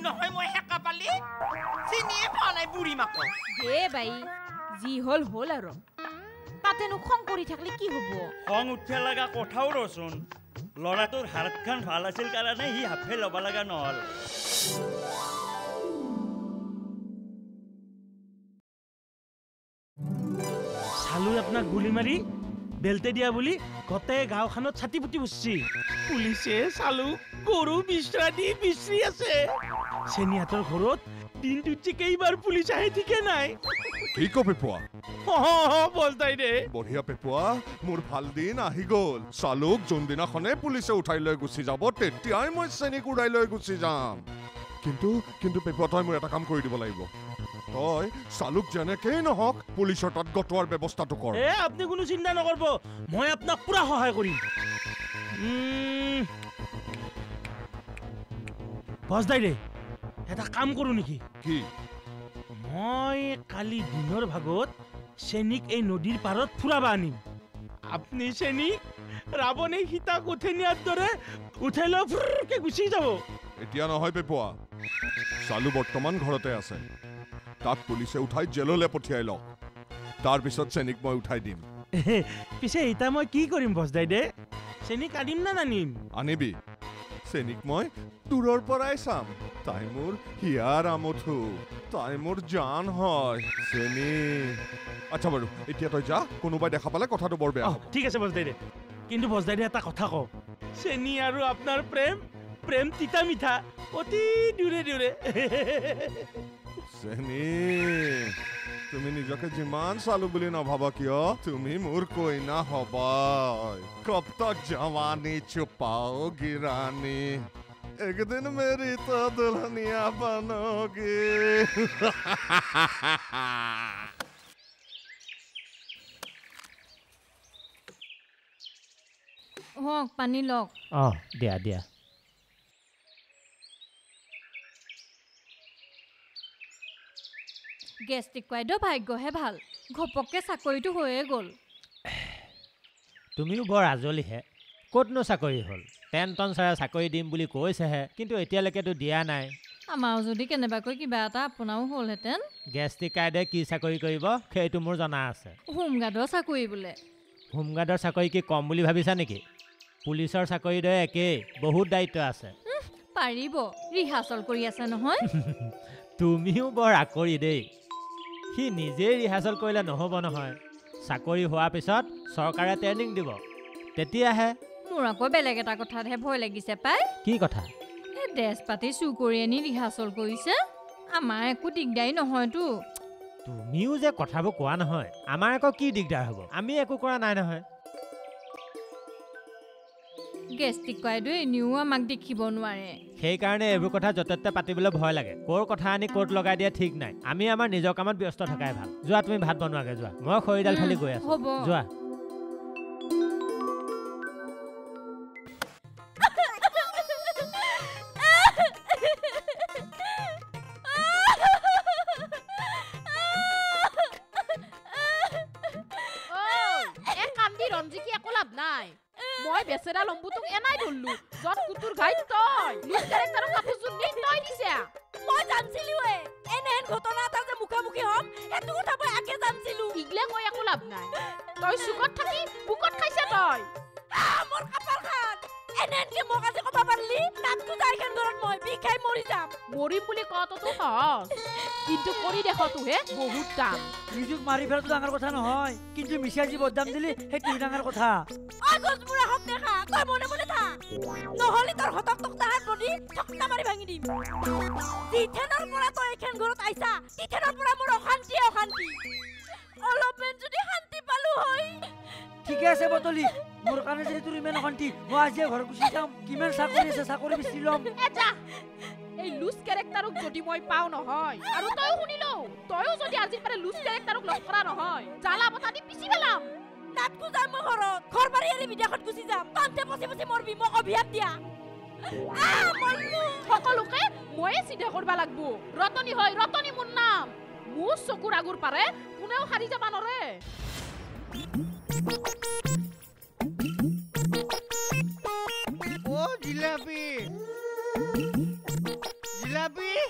নহয় মই হেকা পালি চিনিয়ে পোৱা নাই বুঢ়ী মাকক দে বাই যি হল হল আৰু তাতেনো খং কৰি থাকলে কি হব খং উঠিয়া লগা কথাও ৰচোন লৰাটোৰ হাতখন ভাল আছিল কাৰণে সি হাফে ল'ব লগা নহল চালু আপোনাক গুলি মাৰি বেলতে দিয়া বুলি গোটেই গাঁওখনত ছাতি পুতি বুচছি পুলিচে চালু গৰু বিচৰা দি বিচৰি আছে চেনিহাতৰ ঘৰত দিনটোত কেইবাৰ পুলিচ আহে ঠিকে নাই কি ক পেপুৱা বলতাই দে বঢ়িয়া পেপুৱা মোৰ ভাল দিন আহি গ'ল চালুক যোনদিনাখনে পুলিচে উঠাই লৈ গুচি যাব তেতিয়াই মই চেনিক উৰাই লৈ গুচি যাম কিন্তু পেপুৱা তই মোৰ এটা কাম কৰি দিব লাগিব তই চালুক যেনেকেই নহওক পুলিচৰ তাত গটোৱাৰ ব্যৱস্থাটো কৰ আপুনি কোনো চিন্তা নকৰিব মই আপোনাক পুৰা সহায় কৰিম বজদাই দে এটা কাম কৰো নেকি কি মই কালি দিনৰ ভাগত চেনিক এই নদীৰ পাৰত ফুৰাবা আনিম আপুনি চেনিক ৰাৱণে সীতাক উঠাই নিয়াৰ দৰে উঠাই লৈ ফুৰকে গুচি যাব এতিয়া নহয় পেপুৱা চালু বৰ্তমান ঘৰতে আছে তাক পুলিচে উঠাই জেললৈ পঠিয়াই লওক তাৰপিছত চেনিক মই উঠাই দিম পিছে এটা মই কি কৰিম বজদাই দে চেনিক আনিম না নানিম আনিবি চেনিক মই দূৰৰ পৰাই চাম তাই মোৰ হিয়াৰ আমঠু তাই মোৰ জান হয় চেনি আচ্ছা বাৰু এতিয়া তই যা কোনোবাই দেখা পালে কথাটো বৰ বেয়া হ'ব ঠিক আছে বজদাই দে কিন্তু বজদাই দে এটা কথা কওঁ চেনি আৰু আপোনাৰ প্ৰেম তিতা মিঠা অতি দূৰে দূৰে চেনি তুমি নিজকে যিমান চালু বুলি নাভাবা কিয় তুমি মোৰ কইনা হবাই কব তক জৱানী ছুপাওগি ৰানী একদিন মেৰি তো দুলহনিয়া বনোগি পানী লওক দিয়া গেষ্টিক কোৱাইদেউ ভাগ্যহে ভাল ঘপককে চাকৰিটো হৈয়ে গ'ল তুমিও বৰ আজলিহে ক'তনো চাকৰি হ'ল টেনটন ছাৰে চাকৰি দিম বুলি কৈছেহে কিন্তু এতিয়ালৈকেতো দিয়া নাই আমাৰো যদি কেনেবাকৈ কিবা এটা আপোনাৰো হ'লহেঁতেন গেষ্টিক কাইডে কি চাকৰি কৰিব সেইটো মোৰ জনা আছে হোমগাৰ্ডৰ চাকৰি বোলে হোমগাৰ্ডৰ চাকৰি কি কম বুলি ভাবিছা নেকি পুলিচৰ চাকৰিৰ দৰে একেই বহুত দায়িত্ব আছে পাৰিব ৰিহাৰ্চল কৰি আছে নহয় তুমিও বৰ আকৰি দেই সি নিজেই ৰিহাৰ্চল কৰিলে নহ'ব নহয় চাকৰি হোৱাৰ পিছত চৰকাৰে ট্ৰেইনিং দিব তেতিয়াহে মোৰ আকৌ বেলেগ এটা কথাতহে ভয় লাগিছে পাই কি কথা এই ড্ৰেছ পাতি চুৰ কৰি আনি ৰিহাৰ্চল কৰিছে আমাৰ একো দিগদাৰী নহয়তো তুমিও যে কথাবোৰ কোৱা নহয় আমাৰ আকৌ কি দিগদাৰ হ'ব আমি একো কৰা নাই নহয় গেষ্টিক কোৱাইদেউ এনেও আমাক দেখিব নোৱাৰে সেইকাৰণে এইবোৰ কথা য'তে ত'তে পাতিবলৈ ভয় লাগে ক'ৰ কথা আনি ক'ত লগাই দিয়া ঠিক নাই আমি আমাৰ নিজৰ কামত ব্যস্ত থকাই ভাল যোৱা তুমি ভাত বনোৱাগে যোৱা মই খৰিডাল ফালি গৈ আছো যোৱা মই বেচেৰা লম্বুটোক এনাই ধৰলো যত কুতুৰ গাইত তই লুজ ক্যাৰেক্টাৰৰ কাপোৰযোৰ নি তই দিছা মই জানছিলো এনেহেন ঘটনা এটা যে মুখামুখি হম এটো কথা মই আগে জানছিলো ইগলে কৈ একো লাভ নাই তই সুকত থাকি বুকত খাইছা তই মোৰ কাপাৰ খান এনেহেন কি মোক আজি কবা পাৰলি নাতটো যাইখান ঘৰত মই বিখাই মৰি যাম মৰিম বুলি কততো সহজ কিন্তু কৰি দেখো তুহে বহুত টান নিজক মাৰি ফেৰাটো ডাঙৰ কথা নহয় কিন্তু মিছা যি বদনাম দিলি সেইটো ডাঙৰ কথা আগজ মুৰা হক দেখা তই মনে মনে থাক নহলি তোৰ হতক তক তাহাত বডি ঠকটা মাৰি ভাঙি দিম তিথেনৰ পৰা তই এখন ঘৰত আইছা তিথেনৰ পৰা মোৰ অশান্তি অলপেন যদি শান্তি পালো হয় ঠিক আছে বতলি মোৰ কাৰণে যদি তোৰ ইমান অশান্তি মই আজি ঘৰ গুচি যাম কিমান চাকৰি আছে চাকৰি বিচাৰি ল'ম এটা এই লুজ ক্যাৰেক্টাৰক যদি মই পাও নহয় আৰু তইও শুনিলো তইও যদি আজি পাৰে লুজ ক্যাৰেক্টাৰক লগ কৰা নহয় জালা বতা দি পিছি পেলাম নাটকু যাম ঘৰত ঘৰ বাৰী এৰি বিদেশত গুচি যাম কান্তে পছি পছি মৰবি মোক অভিয়াপ দিয়া মল্লু সকলোকে ময়ে চিধা কৰবা লাগবো ৰতনী হয় ৰতনী মোৰ নাম মোৰ চকুৰ আগুৰ পাৰে কোনেও হাৰি যাবা নৰে ও জিলাপি জিলাপি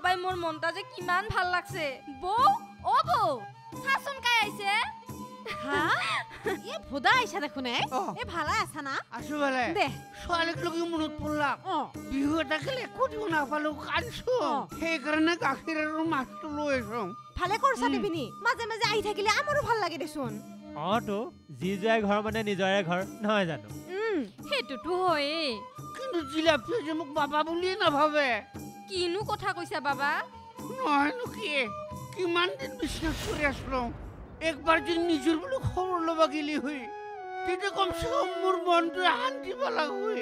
পাই মোৰ মনটা যে কিমান ভাল লাগছে বৌ ও বৌ চাচোন কাই আইছে হা এ ভোদা আইছা দেখোন এ ভালা আছা না আছো ভালে দে ছোৱালীক লগি মনত পৰলা বিহু এটা খেলে ক'তো নাপালো কানছো সেইকাৰণে গাখীৰ আৰু মাছটো লৈ আছো ভালে কৰছা দেবিনি মাজে মাজে আহি থাকিলে আমাৰো ভাল লাগে দেচোন তো যি যায় ঘৰ মানে নিজৰে ঘৰ নহয় জানো সেইটোতো হয়ে কিন্তু জিলাপিয়ে যে মোক বাবা বুলিয়ে নাভাবে কিনো কথা কৈছা বাবা নহয়নো কি কিমান দিন বিশ্বাস কৰি আছিলো একবাৰ যদি নিজৰ বুলি খবৰ ল'বা গেলি হৈ তেতিয়া কমচে কম মোৰ মনটোৱে শান্তি পালা হৈ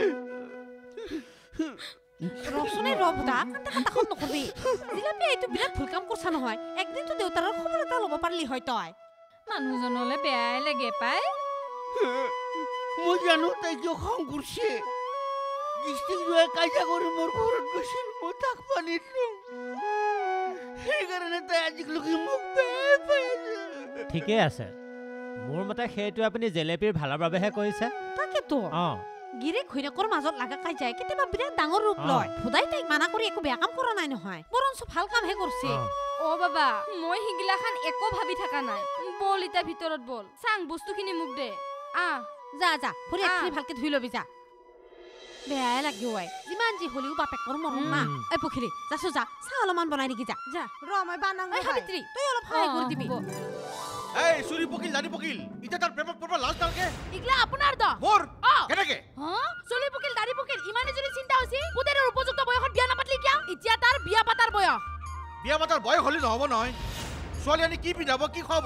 ৰচনে ৰবদা কান্তা কান্তাখন নকবি জিলাপি এইটো বিৰাট ভুল কাম কৰছা নহয় একদিনতো দেউতাৰৰ খবৰ এটা ল'ব পাৰিলি হয় তই মানুহজনলে বেয়াই লাগে পাই মই জানো তাই কিয় খং কৰিছে ডিষ্ট্ৰিক্ট জুৱাই কাজিয়া কৰি মোৰ ঘৰত গৈছিল মই তাক পানী দিলোঁ সেইকাৰণে তাই আজিলৈকে মোক বেয়া পাই আছে ঠিকে আছে মোৰ মতে সেইটো আপুনি জেলেপীৰ ভালৰ বাবেহে কৰিছে তাকেতো গিৰে ঘৈণীয়েকৰ মাজত লাগা কাজিয়াই কেতিয়াবা বিৰাট ডাঙৰ ৰূপ লয় ভোদাই তাইক মানা কৰি একো বেয়া কাম কৰা নাই নহয় বৰঞ্চ ভাল কামহে কৰিছে অ বাবা মই সিগিলাখান একো ভাবি থকা নাই বল ইটা ভিতৰত বল চাং বস্তুখিনি মোক দে যা যা ভৰি একখিনি ভালকে ধুই লবি যা বেয়াই লাগিব যিমান যি হলিও বাপেকৰ মৰম না এই পখিলি যাছো যা চাহ অলপমান বনাই নেকি যা যা ৰ মই বানাং সাবিত্ৰী তই অলপ সহায় কৰি দিবি এই চুৰি পকিল দাড়ি পকিল ইটা তাৰ প্ৰেমত পৰবা লাজ নালকে ইগলা আপোনাৰ দ মোৰ কেনেকে চুলি পকিল দাড়ি পকিল ইমানে যদি চিন্তা হৈছে পুতেৰৰ উপযুক্ত বয়সত বিয়া নাপাতলি কিয়া এতিয়া তাৰ বিয়া পাতাৰ বয়স বিয়া পাতাৰ বয়স হলি নহব নহয় ছোৱালী আনি কি পিন্ধাব কি খুৱাব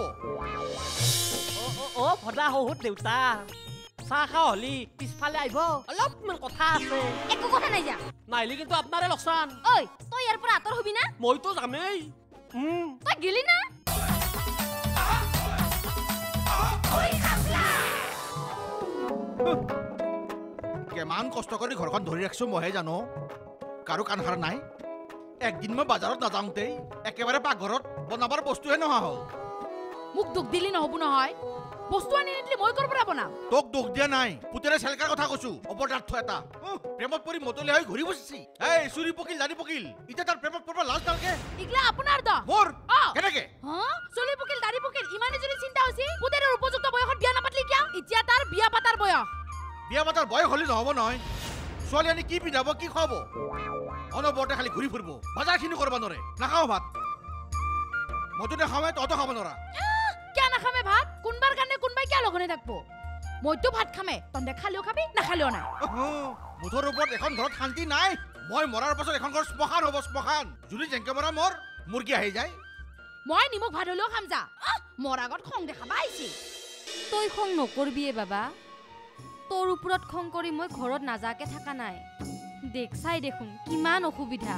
অ ভদা হহুত দেউতা চাহ খা হলি পিছফালে আহিব অলপমান কথা আছে একো কথা নাই যা নাইলি কিন্তু আপনাৰে লোকচান ঐ তই ইয়াৰ পৰা আঁতৰ হবি না মইতো যামেই তই গেলি না কিমান কষ্ট কৰি ঘৰখন ধৰি ৰাখিছো মইহে জানো কাৰো কাণ সাৰ নাই একদিন মই বাজাৰত নাযাওঁতেই একেবাৰে পাকঘৰত বনাবৰ বস্তুহে নোহোৱা হ'ল মোক দুখ দিলি নহব নহয় বস্তু আনি নিদিলি মই কৰ পৰা বনাম তোক দুখ দিয়া নাই পুতেৰে চেলকাৰ কথা কৈছো অপদাৰ্থ এটা প্ৰেমত পৰি মতলি হৈ ঘূৰি বসিছি এই চুৰি পকিল দাড়ি পকিল এতিয়া তাৰ প্ৰেমত পৰবা লাজ নালকে ইগলা আপোনাৰ দ মোৰ কেনেকে চুলি পকিল দাড়ি পকিল ইমানে যদি চিন্তা হৈছে পুতেৰৰ উপযুক্ত বয়সত বিয়া নাপাতলি কিয়া এতিয়া তাৰ বিয়া পাতাৰ বয়স বিয়া পাতাৰ বয়স হলি নহব নহয় ছোৱালী আনি কি পিন্ধাব কি খুৱাব অনবৰতে খালি ঘূৰি ফুৰিব বজাৰখিনি কৰিব নোৱাৰে নাখাওঁ ভাত মইতো নাখাওঁৱে তহঁতো খাব নোৱাৰা কিয় নাখামে ভাত কোনবাৰ কাৰণে কোনবাই কিয় লগনে থাকব মইতো ভাত খামে তহঁতে খালেও খাবি নাখালেও নাই মুঠৰ ওপৰত এখন ঘৰত শান্তি নাই মই মৰাৰ পাছত এখন ঘৰ শ্মশান হ'ব শ্মশান যদি জেংকে মৰা মোৰ মুৰ্গী আহি যায় মই নিমখ ভাত হলেও খাম যা মোৰ আগত খং দেখাবা আহিছি তই খং নকৰবিয়ে বাবা তোৰ ওপৰত খং কৰি মই ঘৰত নাযাকে থাকা নাই দেখছাই দেখোন কিমান অসুবিধা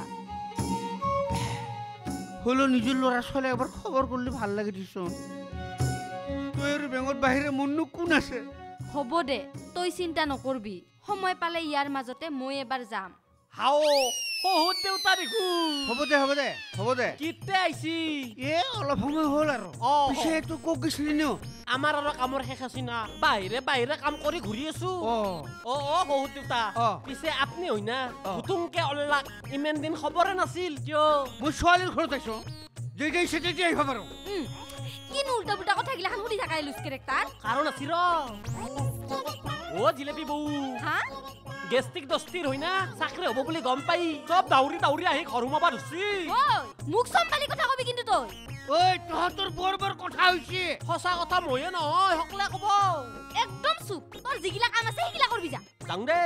হলো নিজৰ ল'ৰা ছোৱালী এবাৰ খবৰ কৰিলে ভাল লাগে দিছোঁ তই আৰু বেঙৰ বাহিৰে মোৰনো কোন আছে হ'ব দে তই চিন্তা নকৰবি সময় পালে ইয়াৰ মাজতে মই এবাৰ যাম হাও হহুত দেউতা দেখো হ'ব দে হ'ব দে হ'ব দে কিতে আইছি অলপ সময় হ'ল আৰু পিছে তোক ক'ত গৈছিলি ন আমাৰ আৰু কামৰ শেষ আছে না বাহিৰে বাহিৰে কাম কৰি ঘূৰি আছো হহুত দেউতা পিছে আপনি হৈ না হুতুংকে অল্লাক ইমান দিন খবৰে নাছিল কিয় মই ছোৱালীৰ ঘৰত আছো যেতিয়া ইচ্ছা তেতিয়া আহিব পাৰো কিনো উল্টা পুল্টা কথা গিলাখান শুনি থাকাই লুজ কেৰেক্টাৰ কাৰণ আছি ৰ জিলেপি বৌ গেষ্টিক দস্তিৰ হৈ না চাকৰি হ'ব বুলি গম পাই চব দাউৰি দাউৰি আহি ঘৰ সোমাবা ধৰছি মোক চম্ভালি কথা কবি কিন্তু তই ঐ তহঁতৰ বৰ বৰ কথা হৈছে সঁচা কথা ময়ে নহয় সকলে কব একদম চুপ তোৰ যিগিলা কাম আছে সেইগিলা কৰবি যা যাওঁ দে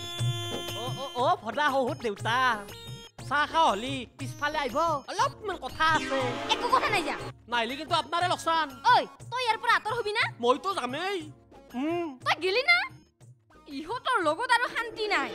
ভদা হহুত দেউতা চাহ খা হলি পিছফালে আহিব অলপমান কথা আছে একো কথা নাই যা নাইলি কিন্তু আপনাৰে লোকচান ঐ তই ইয়াৰ পৰা আঁতৰ হবি না মইতো যামেই তই গেলি না ইহঁতৰ লগত আৰু শান্তি নাই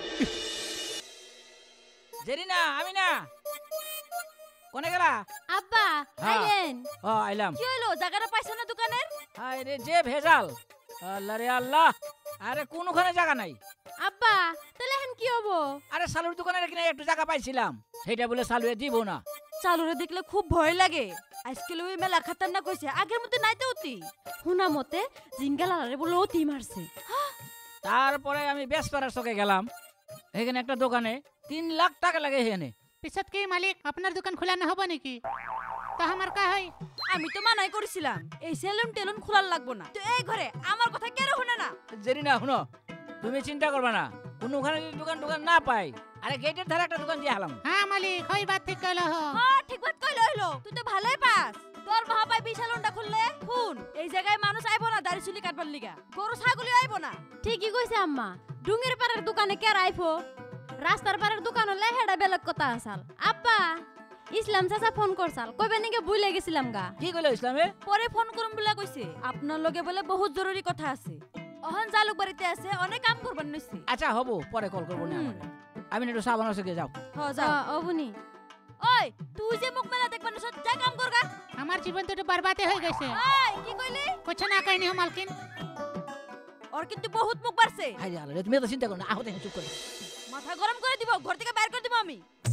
জেৰিনা আমিনা কোনে গেলা আব্বা আইলেন আইলাম কি হলো জায়গাটা পাইছ না দোকানের আরে যে ভেজাল আল্লাহ রে আল্লাহ আরে কোনখানে জায়গা নাই আব্বা তাহলে এখন কি হবো আরে সালুর দোকানের এখানে একটু জায়গা পাইছিলাম সেটা বলে সালুয়ে দিব না চালুরে দেখলে খুব ভয় লাগে আজকাল ওই মেলা খাতারনাক কইছে আগের মতো নাই তো অতি শুনা মতে জিঙ্গালারে বলে অতি মারছে তারপরে আমি বেসপাড়ার চকে গেলাম এখানে একটা দোকানে 3 লাখ টাকা লাগে এখানে পিছত কি মালিক আপনার দোকান খোলা নহব নাকি তা আমার কা হয় আমি তো মানাই করেছিলাম এই সেলুন টেলুন খোলার লাগবো না তো এই ঘরে আমার কথা কেন শুনে না জেরি না শুনো তুমি চিন্তা করবা না কোনখানে দোকান না পাই আরে গেটের ধারে একটা দোকান দিয়ে হলাম হ্যাঁ মালিক হই বাত ঠিক কইলো হ্যাঁ ঠিক বাত কইলো হইলো তুই তো ভালোই পাস তোর মহাপাই বিশালনটা খুললে শুন এই জায়গায় মানুষ আইবো না দাড়ি চুলি কাটবার লিগা গরু ছাগলি আইবো না ঠিকই কইছে আম্মা ডুঙ্গের পাড়ের দোকানে কে আইফো রাস্তার পাড়ের দোকান হলে হেডা বেলেগ কথা আসাল আব্বা ইসলাম চাচা ফোন করছাল কইবে নাকি ভুলে গেছিলাম গা কি কইলো ইসলামে পরে ফোন করুম বলে কইছে আপনার লগে বলে বহুত জরুরি কথা আছে অহন জালুক বাড়িতে আছে অনেক কাম করবার নইছে আচ্ছা হবো পরে কল করব না আমি একটু চা বানাতে গিয়ে যাও হ্যাঁ যাও অবনি ওই তুই যে মুখ মেলা দেখবার নছ যা কাম করগা আমার জীবন তো বরবাদে হয়ে গেছে ওই কি কইলি কুছ না কইনি হো মালকিন ওর কিন্তু বহুত মুখ বাড়ছে হাই আল্লাহ তুমি তো চিন্তা করো না আহতে চুপ করে মাথা গরম করে দিব ঘর থেকে বাইর করে দিব আমি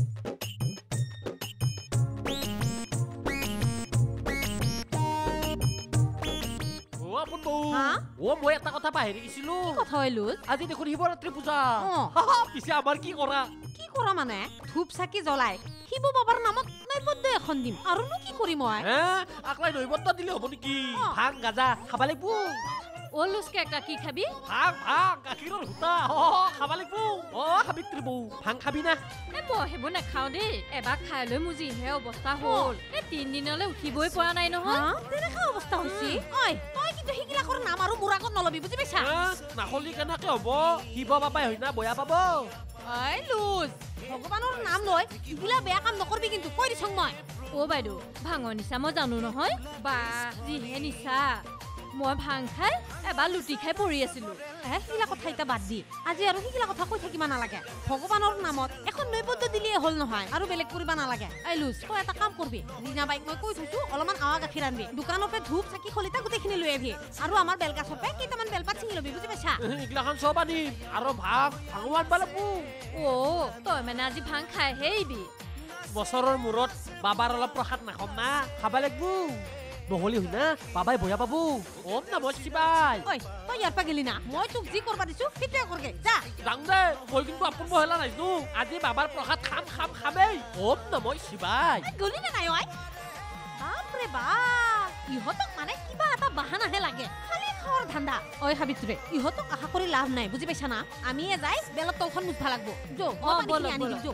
ও আপন বউ ও মই এটা কথা পাহৰি গিছিলো কি কথা হইলো আজি দেখোন শিৱৰাত্ৰি পূজা পিছে আমাৰ কি কৰা মানে ধূপ চাকি জ্বলাই শিৱ বাবাৰ নামত নৈবদ্য এখন দিম আৰুনো কি কৰিম মই আকলাই নৈবদ্য দিলে হ'ব নেকি ভাং গাজা খাব লাগিব ও লুচকে কা কি খাবি ভাং গাখীৰৰ হুতা খাব লাগিব সাবিত্ৰী বৌ ভাং খাবি না মই হেবো নাখাও দেই এবাৰ খাই লৈ মোৰ যিহে অৱস্থা হ'ল এই 3 দিনলৈ উঠিবই পৰা নাই নহয় তেনেকা অৱস্থা হৈছে ঐ তই কিন্তু শিকিলাকৰ নাম আৰু মোৰ আগত নলবি বুজি পাইছা নাখলি কেনেকে হ'ব শিৱ বাবাই হয় না বয়া পাব ঐ লুজ ভগৱানৰ নাম লৈ ইগিলা বেয়া কাম নকৰবি কিন্তু কৈ দিছং মই ও বাইদেউ ভাঙৰ নিচা মই জানো নহয় বা যিহে নিচা মই ভাং খাই এবাৰ লুটি খাই পৰি আছিলো শিকিলা কথা এটা বাদ দি আজি আৰু শিকিলা কথা কৈ থাকিব নালাগে ভগৱানৰ নামত এখন নৈবদ্য দিলেই হ'ল নহয় আৰু বেলেগ কৰিব নালাগে এই লুজ তই এটা কাম কৰবি ৰীনা বাইক মই কৈ থৈছো অলপমান আৱা গাখীৰ আনবি দোকানৰ পৰা ধূপ চাকি খলিতা গোটেইখিনি লৈ আহিবি আৰু আমাৰ বেলগাছৰ পৰা কেইটামান বেলপাত ছিঙি ল'বি বুজি পাইছা এইগিলাখন চব আনি আৰু ভাং ভগৱান পালে তই মানে আজি ভাং খাই হেইবি বছৰৰ মূৰত বাবাৰ অলপ প্ৰসাদ নাখাম না খাব লাগিব নহলি হয় না বাবাই বয়া পাব ওম নমঃ শিৱায় ঐ তই ইয়াৰ পৰা গেলি না মই তোক যি কৰবা দিছো সেইটোৱে কৰগে যা যাং দে মই কিন্তু আপোন বহেলা নাইছো আজি বাবাৰ প্ৰসাদ খামেই ওম নমঃ শিৱায় গলি না নাই ঐ বাপৰে বাপ ইহঁতক মানে কিবা এটা বাহানাহে লাগে খালি খাৱাৰ ধান্দা ঐ সাবিত্ৰী ইহঁতক আশা কৰি লাভ নাই বুজি পাইছা না আমিয়ে যাই বেলত তলখন মুঠবা লাগব যো বল আনি দিম যো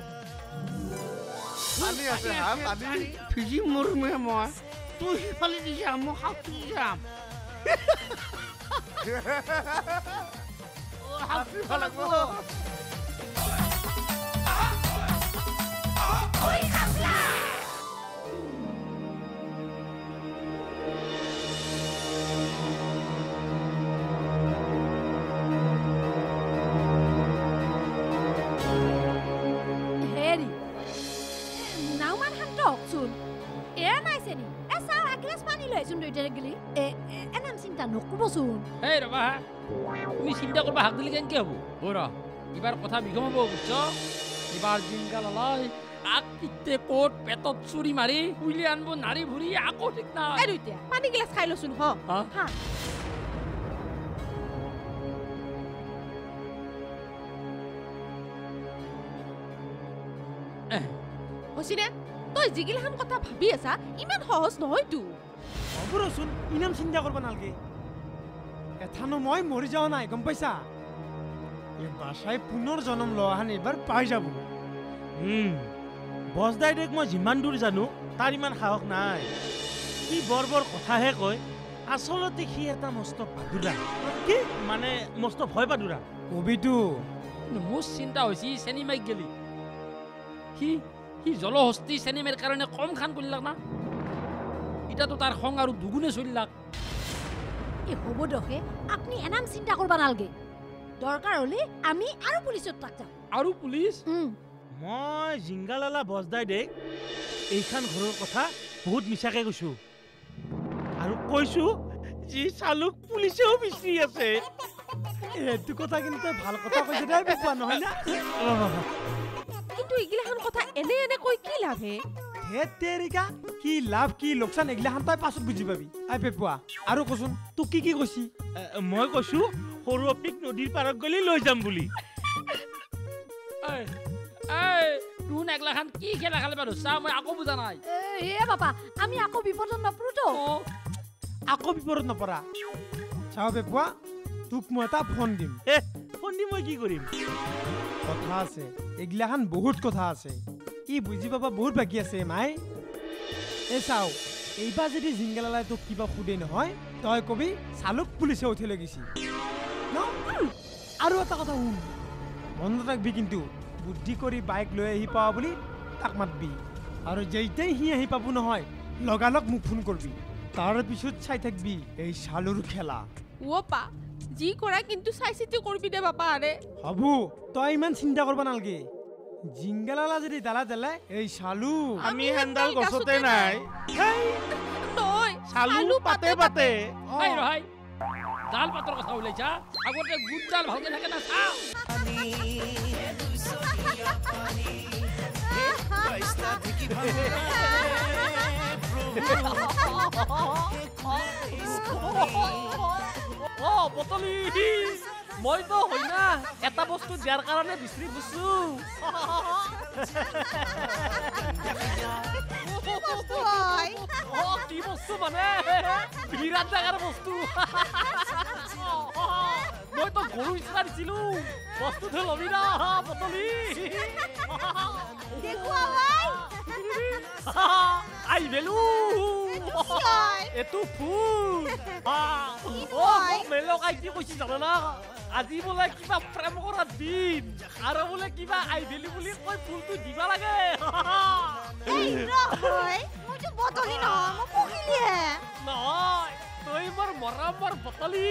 পানী আছে হা পানী ভিজি মৰমে মই তুই সিফালে দি যাম মই সাঁতুৰি যাম সাঁতুৰিব লাগিব ঐ খাপলা হেৰি নাওমান হাত ৰখচোন এয়া নাইছে নি পানী লৈছোন দুইটাৰে গেলি এনাম চিন্তা নকবচোন এই ৰবা তুমি চিন্তা কৰবা হাক দিলে কেনেকে হ'ব ৰ এবাৰ কথা বিগম হ'ব বুঝছ এবাৰ দিনকাল লয় আক ইতে কোট পেটত চুৰি মাৰি উইলি আনব নাৰী ভুৰি আকৌ ঠিক না এই দুইটা পানী গিলাস খাই লচোন হা হসিনে তই জিগিলাহান কথা ভাবি আছা ইমান সহজ নহয়তো অবৰচোন ইনাম চিন্তা কৰিব নালাগে এথানো মই মৰি যাওঁ নাই গম পাইছা এই বাসাই পুনৰ জন্ম লোৱাহান এবাৰ পাই যাব বছ দাইদেক মই যিমান দূৰ জানো তাৰ ইমান সাহস নাই সি বৰ বৰ কথাহে কয় আচলতে সি এটা মস্ত পাদুৰা কি মানে মস্ত ভয় পাদুৰা কবিটো মোৰ চিন্তা হৈছে চেনি মাইক গেলি সি জলহস্তি চেনিমেৰ কাৰণে কম খান কৰিলাক না এটাতো তাৰ খং আৰু দুগুণে চলিলাক এ হ'ব দহে আপনি এনাম চিন্তা কৰবা নালগে দৰকাৰ হলে আমি আৰু পুলিচত তাক যাম আৰু পুলিচ মই জিংগালালা বজদাই দে এইখান ঘৰৰ কথা বহুত মিছাকে কৈছো আৰু কৈছো যি চালুক পুলিচেও বিচাৰি আছে এইটো কথা কিন্তু ভাল কথা কৈছে দে বেপা নহয় না কিন্তু ইগিলাহান কথা এনে কৈ কি লাভ হে তেৰিকা কি লাভ কি লোকচান এগিলাহান তই পাছত বুজি পাবি আই পেপুৱা আৰু কচোন তোক কি কৈছি মই কৈছো সৰু অপিক নদীৰ পাৰত গলি লৈ যাম বুলি শুন একলাখান কি খেলা খেলে বাৰু চা মই আকৌ বুজা নাই হে বাবা আমি আকৌ বিপদত নপৰোতো আকৌ বিপদত নপৰা চাও বেপুৱা তোক মই এটা ফোন দিম ফোন দি মই কি কৰিম কথা আছে এগিলাখান বহুত কথা আছে ই বুজি পাবা বহুত বাকী আছে মাই চাও এইবাৰ যদি জিংগালালাই তোক কিবা সুধে নহয় তই কবি চালুক পুলিচে উঠি লৈ গৈছি আৰু এটা কথা শুন মনত ৰাখবি কিন্তু বুদ্ধি কৰি বাইক লৈ আহি পাৱা বুলি তাক মাতবি আৰু যেইটাই সি আহি পাব নহয় লগালগ মোক ফোন কৰবি তাৰ পিছত চাই থাকবি এই চালুৰ খেলা পা যি কৰা কিন্তু চাই চিতি কৰবি দে বাপা আৰে হব তই ইমান চিন্তা কৰবা নালগে জিংগালালা যদি দালা দালে এই চালু আমি হেন্দাল গছতে নাই তই চালু পাতে পাতে হাই ৰহাই জাল পাতৰ কথা ওলাইছা আগতে গুড জাল ভালকে থাকে না চাও বটলি মইতো হয় না এটা বস্তু দিয়াৰ কাৰণে বিচাৰি ফুৰছো কি বস্তু মানে বিৰাট ডাঙৰ বস্তু মইতো গৰু বিচাৰা দিছিলো বস্তুটো লবি না বটলি আই বেলু এটো ফুল মেলক আই কি কৈছি জানো না আজি বোলে কিবা প্ৰেম কৰাৰ দিন আৰু বোলে কিবা আই বেলি বুলি কৈ ফুলটো দিবা লাগে নহয় তই মোৰ মৰমৰ বটলি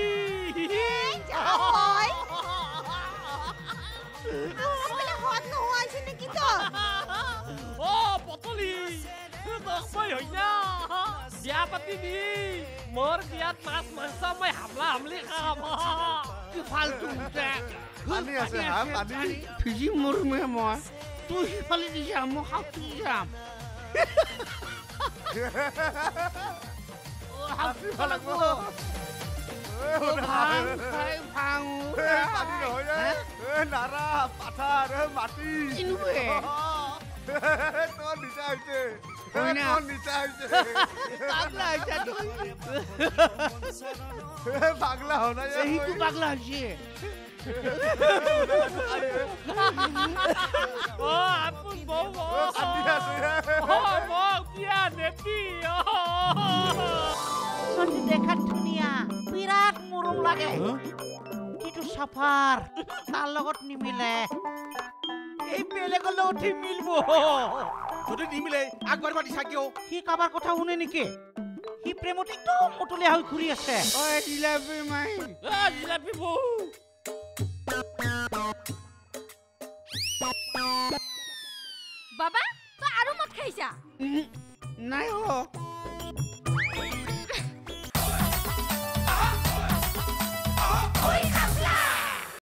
বটলি হয় না বিয়া পাতিবি মোৰ বিয়াত মাছ মাংস মই হামলা হামলি খাম ফালতু পানী আছে পানী ভিজি মৰমে মই তুই সিফালে দি যাম মই সাঁতুৰি যাম নাৰা পাথাৰ মাটি তোৰ নিচা হৈছে পাগলা হনা সেইটো পাগলা হৈছে আপোন বৌ দেখাত ধুনীয়া বিৰাট মৰম লাগে কিন্তু চাফাৰ তাৰ লগত নিমিলে এই বেলেগলৈ উঠি মিলব যদি নিমিলে আগবাঢ়িবা দিছা কিয় সি কাৰোবাৰ কথা শুনে নেকি সি প্ৰেমত একদম মতলীয়া হৈ ঘূৰি আছে জিলাপি মাই জিলাপি বৌ বাবা তই আৰু মদ খাইছা নাই